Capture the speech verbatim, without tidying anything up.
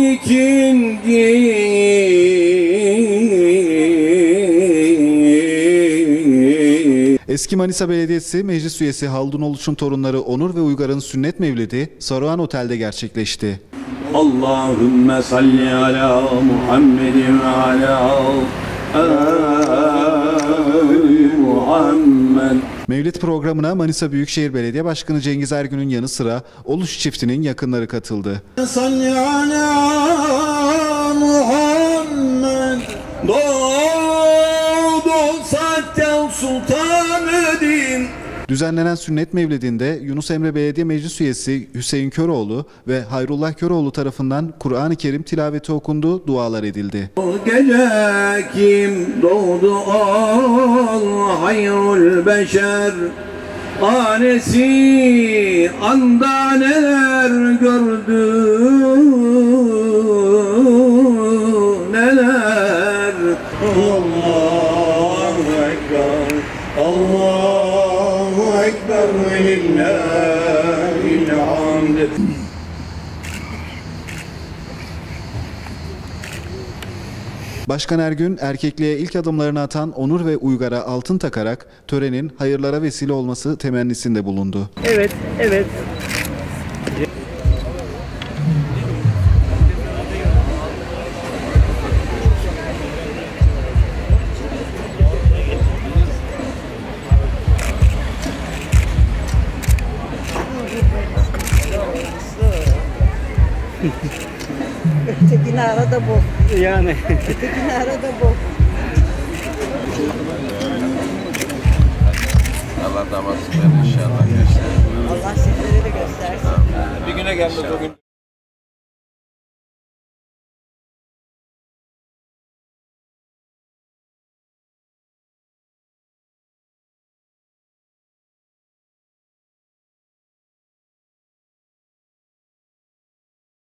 Eski Manisa Belediyesi Meclis Üyesi Haldun Oluç'un torunları Onur ve Uygar'ın sünnet mevlidi Saruhan Otel'de gerçekleşti. Allahümme salli ala Muhammedin ve ala Ali Muhammed. Mevlid programına Manisa Büyükşehir Belediye Başkanı Cengiz Ergün'ün yanı sıra Oluç çiftinin yakınları katıldı. Salli ala Muhammed. Doğdu zaten Sultanedin. Düzenlenen sünnet mevlidinde Yunus Emre Belediye Meclis Üyesi Hüseyin Köroğlu ve Hayrullah Köroğlu tarafından Kur'an-ı Kerim tilaveti okundu, dualar edildi. O gece kim doğdu ol hayrul beşer, anesi anda neler gördü neler. Allahu Ekber, Allahu Ekber ve lillahil hamd. Başkan Ergün, erkekliğe ilk adımlarını atan Onur ve Uygar'a altın takarak törenin hayırlara vesile olması temennisinde bulundu. Evet, evet. Ötekini arada bul. Yani. Ötekini arada bul. Allah damat inşallah. Allah sizlere de göstersin. Bir güne gelmez o gün.